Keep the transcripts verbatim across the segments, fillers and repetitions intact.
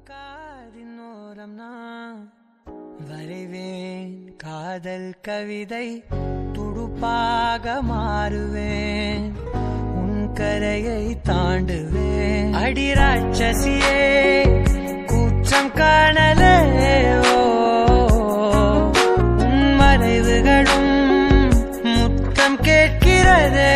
காதினோரம் நான் வரைவேன் காதல் கவிதை, துடுப்பாக மாறுவேன், உன் கரையை தாண்டுவேன். அடி ராட்சசியே கூச்சம் காணலே, உன் மறைவுகளும் முத்தம் கேட்கிறதே.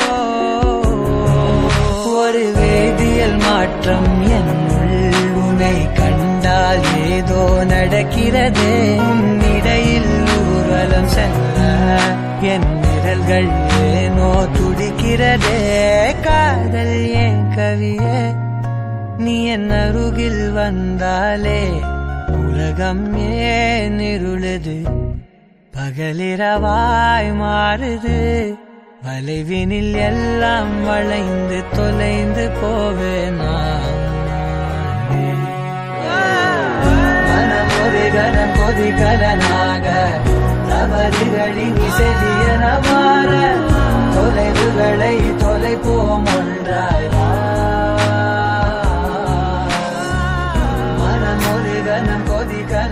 ஒரு வேதியியல் மாற்றம் என்னுள் உன்னை கண்டால் ஏதோ நடக்கிறதே. இடையில் ஊர்வலம் செல்ல என் நிழல்கள் ஏனோ துடிக்கிறதே. காதல் ஏன் கவியே, நீ என் அருகில் வந்தாலே உலகம் ஏன் இருளுது, பகலிரவாய் மாறுது. வளைவினில் எல்லாம் வளைந்து தொலைந்து போவேனா. மனம் ஒரு கணம் கொதிகலனாக தவறுகளின் இசையன மாற, தொலைவுகளை தொலைப்போம் ஒன்றாய். மனம் ஒரு கணம் கொதிக